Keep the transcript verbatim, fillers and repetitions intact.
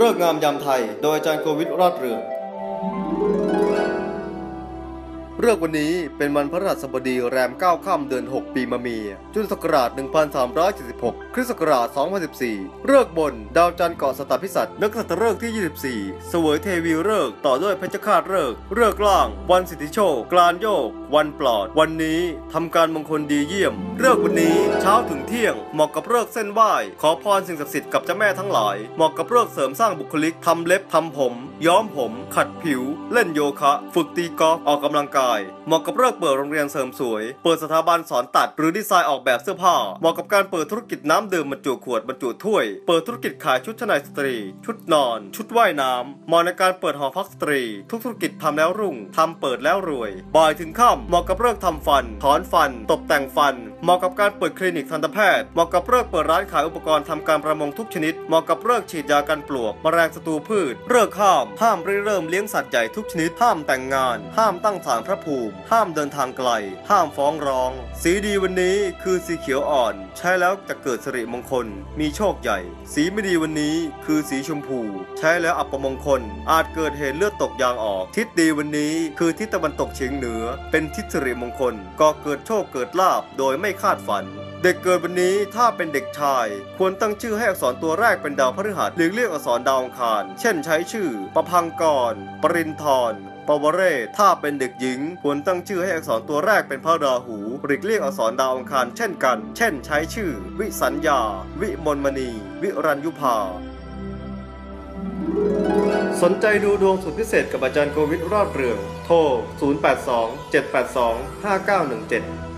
ฤกษ์งามยามไทยโดยอาจารย์โกวิทรอดเรืองฤกษ์วันนี้เป็นวันพฤหัสบดีแรมเก้าค่ำเดือนหกปีมะมีจุลศักราชหนึ่งพันสามร้อยเจ็ดสิบหกคริสต์ศักราชสองพันสิบสี่ฤกษ์บนดาวจันทร์เกาะสตพิสัตนักษัตริย์ฤกษ์ที่ยี่สิบสี่เสวยเทวีฤกษ์ต่อด้วยเพชฌฆาตฤกษ์ฤกษ์ล่างวันสิทธิโชคกลานโยกวันปลอดวันนี้ทำการมงคลดีเยี่ยมฤกษ์วันนี้เช้าถึงเที่ยงเหมาะกับฤกษ์เส้นไหว้ขอพรสิ่งศักดิ์สิทธิ์กับเจ้าแม่ทั้งหลายเหมาะกับฤกษ์เสริมสร้างบุคลิกทำเล็บทำผมย้อมผมขัดผิวเล่นโยคะฝึกตีกอล์ฟออกกำลังกายเหมาะกับฤกษ์เปิดโรงเรียนเสริมสวยเปิดสถาบันสอนตัดหรือดีไซน์ออกแบบเสื้อผ้าเหมาะกับการเปิดธุรกิจน้ำดื่มบรรจุขวดบรรจุถ้วยเปิดธุรกิจขายชุดชั้นในสตรีชุดนอนชุดว่ายน้ำเหมาะในการเปิดหอพักสตรีทุกธุรกิจทำแล้วรุ่งทำเปิดแล้วรวยบ่ายถึงค่ำเหมาะกับฤกษ์ทำฟันถอนฟันตกแต่งฟันเหมาะกับการเปิดคลินิกทันตแพทย์เหมาะกับฤกษ์เปิดร้านขายอุปกรณ์ทำการประมงทุกชนิดเหมาะกับฤกษ์ฉีดยากันปลวกแมลงศัตรูพืชฤกษ์ห้ามห้ามริเริ่มเลี้ยงสัตว์ใหญ่ทุกชนิดห้ามแต่งงานห้ามตั้งศาลพระภูมิห้ามเดินทางไกลห้ามฟ้องร้องสีดีวันนี้คือสีเขียวอ่อนใช้แล้วจะเกิดสิริมงคลมีโชคใหญ่สีไม่ดีวันนี้คือสีชมพูใช้แล้วอัปมงคลอาจเกิดเหตุเลือดตกยางออกทิศดีวันนี้คือทิศตะวันตกเฉียงเหนือเป็นทิศสิริมงคลก่อเกิดโชคเกิดลาภโดยไม่คาดฝันเด็กเกิดวันนี้ถ้าเป็นเด็กชายควรตั้งชื่อให้อักษรตัวแรกเป็นดาวพฤหัสหรือเรียกอักษรดาวอังคารเช่นใช้ชื่อประพังกรปรินทรปวเรศถ้าเป็นเด็กหญิงควรตั้งชื่อให้อักษรตัวแรกเป็นพระราหูหรือเรียกอักษรดาวอังคารเช่นกันเช่นใช้ชื่อวิสัญญาวิมลมณีวิรัญยุภาสนใจดูดวงสุดพิเศษกับอาจารย์โกวิทรอดเรืองโทรศูนย์ แปด สอง เจ็ด แปด สอง ห้า เก้า หนึ่ง เจ็ด